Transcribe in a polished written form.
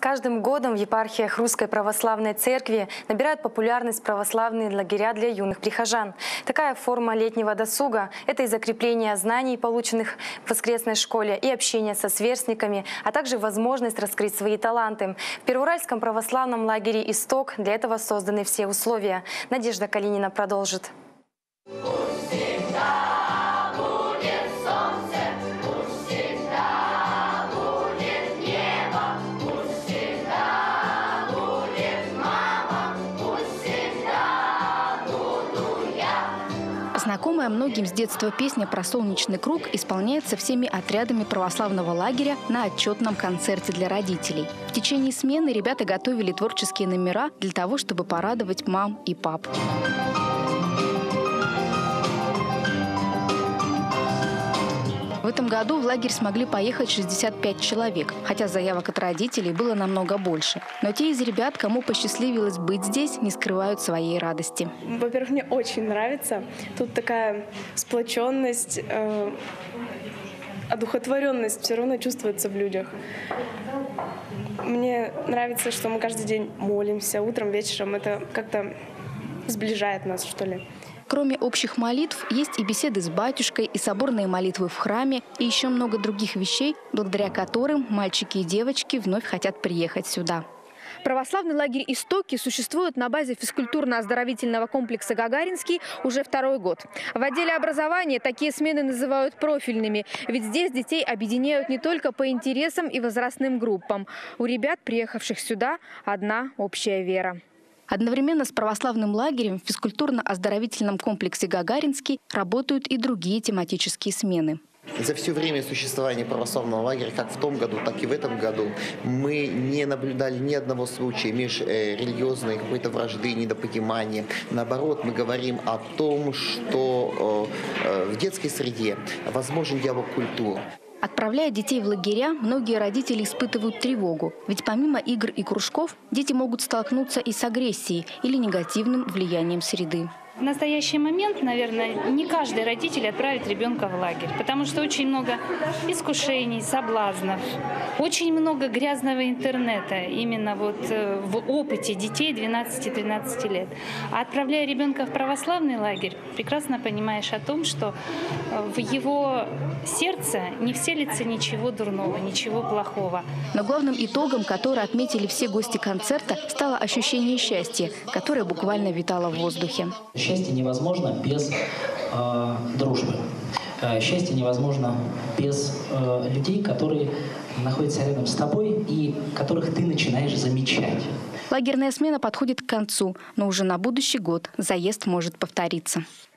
каждым годом в епархиях Русской Православной Церкви набирают популярность православные лагеря для юных прихожан. Такая форма летнего досуга – это и закрепление знаний, полученных в воскресной школе, и общение со сверстниками, а также возможность раскрыть свои таланты. В Первоуральском православном лагере «Исток» для этого созданы все условия. Надежда Калинина продолжит. Знакомая многим с детства песня про солнечный круг исполняется всеми отрядами православного лагеря на отчетном концерте для родителей. В течение смены ребята готовили творческие номера для того, чтобы порадовать мам и пап. В этом году в лагерь смогли поехать 65 человек, хотя заявок от родителей было намного больше. Но те из ребят, кому посчастливилось быть здесь, не скрывают своей радости. Во-первых, мне очень нравится. Тут такая сплоченность, одухотворенность все равно чувствуется в людях. Мне нравится, что мы каждый день молимся, утром, вечером. Это как-то сближает нас, что ли. Кроме общих молитв, есть и беседы с батюшкой, и соборные молитвы в храме, и еще много других вещей, благодаря которым мальчики и девочки вновь хотят приехать сюда. Православный лагерь «Истоки» существует на базе физкультурно-оздоровительного комплекса «Гагаринский» уже второй год. В отделе образования такие смены называют профильными, ведь здесь детей объединяют не только по интересам и возрастным группам. У ребят, приехавших сюда, одна общая вера. Одновременно с православным лагерем в физкультурно-оздоровительном комплексе «Гагаринский» работают и другие тематические смены. За все время существования православного лагеря, как в том году, так и в этом году, мы не наблюдали ни одного случая межрелигиозной какой-то вражды, недопонимания. Наоборот, мы говорим о том, что в детской среде возможен диалог культур. Отправляя детей в лагеря, многие родители испытывают тревогу. Ведь помимо игр и кружков, дети могут столкнуться и с агрессией или негативным влиянием среды. В настоящий момент, наверное, не каждый родитель отправит ребенка в лагерь, потому что очень много искушений, соблазнов, очень много грязного интернета именно вот в опыте детей 12-13 лет. А отправляя ребенка в православный лагерь, прекрасно понимаешь о том, что в его сердце не вселится ничего дурного, ничего плохого. Но главным итогом, который отметили все гости концерта, стало ощущение счастья, которое буквально витало в воздухе. Счастье невозможно без дружбы. Счастье невозможно без людей, которые находятся рядом с тобой и которых ты начинаешь замечать. Лагерная смена подходит к концу, но уже на будущий год заезд может повториться.